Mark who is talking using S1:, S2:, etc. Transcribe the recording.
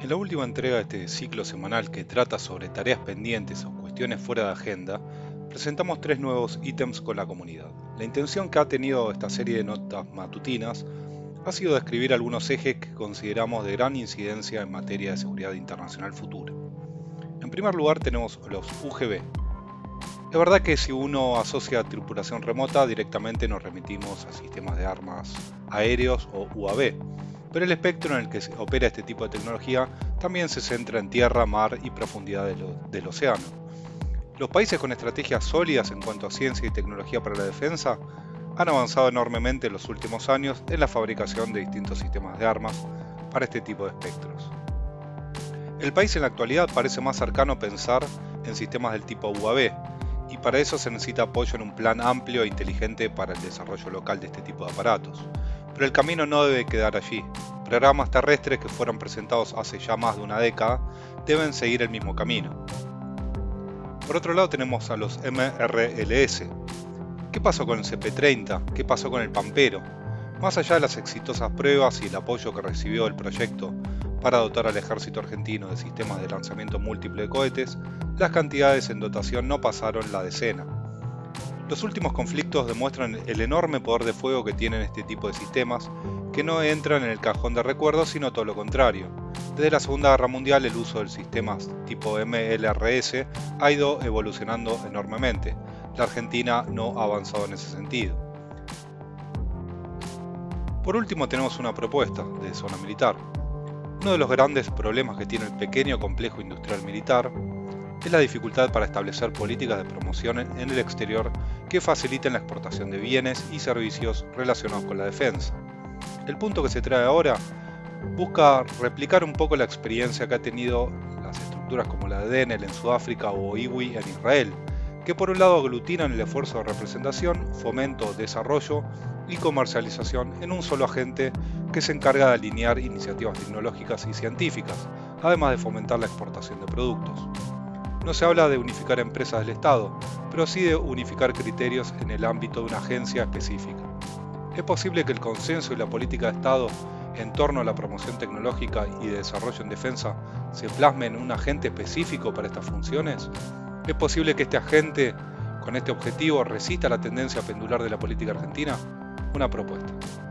S1: la última entrega de este ciclo semanal que trata sobre tareas pendientes o cuestiones fuera de agenda, presentamos 3 nuevos ítems con la comunidad. La intención que ha tenido esta serie de notas matutinas ha sido describir algunos ejes que consideramos de gran incidencia en materia de seguridad internacional futura. En primer lugar tenemos los UGV. Es verdad que si uno asocia tripulación remota, directamente nos remitimos a sistemas de armas aéreos o UAV, pero el espectro en el que opera este tipo de tecnología también se centra en tierra, mar y profundidad del océano. Los países con estrategias sólidas en cuanto a ciencia y tecnología para la defensa han avanzado enormemente en los últimos años en la fabricación de distintos sistemas de armas para este tipo de espectros. El país en la actualidad parece más cercano a pensar en sistemas del tipo UAV, y para eso se necesita apoyo en un plan amplio e inteligente para el desarrollo local de este tipo de aparatos. Pero el camino no debe quedar allí. Programas terrestres que fueron presentados hace ya más de una década deben seguir el mismo camino. Por otro lado tenemos a los MRLS. ¿Qué pasó con el CP-30? ¿Qué pasó con el Pampero? Más allá de las exitosas pruebas y el apoyo que recibió el proyecto para dotar al ejército argentino de sistemas de lanzamiento múltiple de cohetes, las cantidades en dotación no pasaron la decena. Los últimos conflictos demuestran el enorme poder de fuego que tienen este tipo de sistemas, que no entran en el cajón de recuerdos, sino todo lo contrario. Desde la Segunda Guerra Mundial el uso de sistemas tipo MLRS ha ido evolucionando enormemente. La Argentina no ha avanzado en ese sentido. Por último tenemos una propuesta de zona militar. Uno de los grandes problemas que tiene el pequeño complejo industrial militar es la dificultad para establecer políticas de promoción en el exterior que faciliten la exportación de bienes y servicios relacionados con la defensa. El punto que se trae ahora busca replicar un poco la experiencia que ha tenido las estructuras como la de Denel en Sudáfrica o IWI en Israel, que por un lado aglutinan el esfuerzo de representación, fomento, desarrollo y comercialización en un solo agente que se encarga de alinear iniciativas tecnológicas y científicas, además de fomentar la exportación de productos. No se habla de unificar empresas del Estado, pero sí de unificar criterios en el ámbito de una agencia específica. ¿Es posible que el consenso y la política de Estado en torno a la promoción tecnológica y de desarrollo en defensa se plasmen en un agente específico para estas funciones? ¿Es posible que este agente, con este objetivo, resista la tendencia pendular de la política argentina? Una propuesta.